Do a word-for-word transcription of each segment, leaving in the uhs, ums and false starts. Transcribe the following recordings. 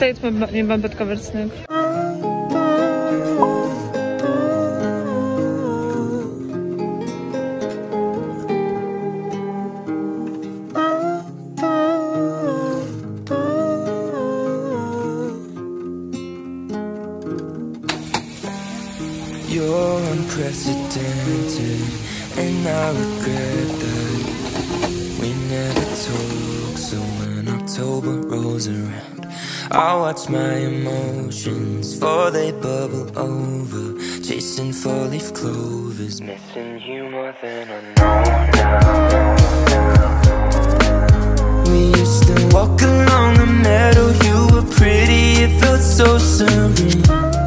Statement nie mam bedkowersny. You're unprecedented, and I regret that we never talk. So when October rolls around, I watch my emotions, for they bubble over, chasing four-leaf clovers, missing you more than I know now. We used to walk along the meadow, you were pretty, it felt so serene.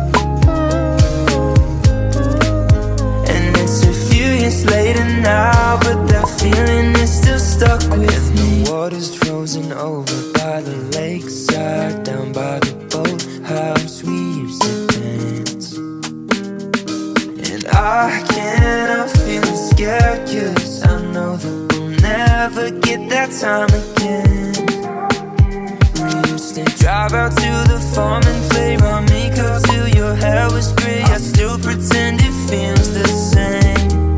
Later now, but that feeling is still stuck with me. The water's frozen over by the lakeside, down by the boathouse we used to dance. And I can't help feeling scared, cause I know that we'll never get that time again. We used to drive out to the farm and play round me till your hair was grey. I still pretend it feels the same.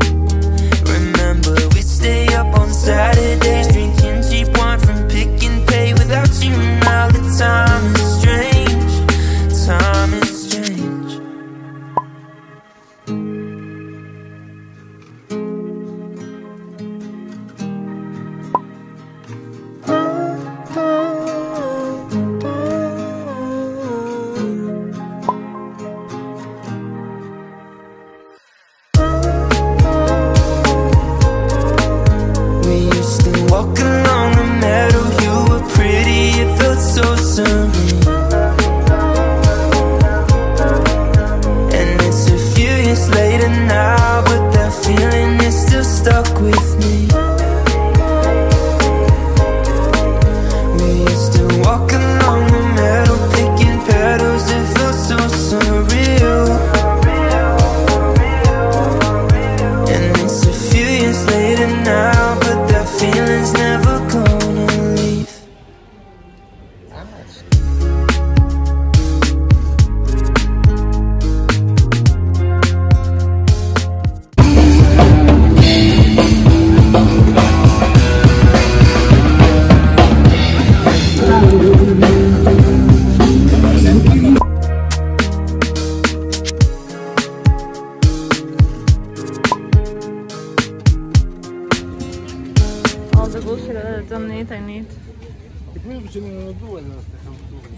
We stay up on Saturdays, drinking cheap wine from Pick and Pay without you. Now the time is strange, time is strange. De bullshit, dat niet, hij niet. Ik wil een beetje een doel en dat gaan we doen.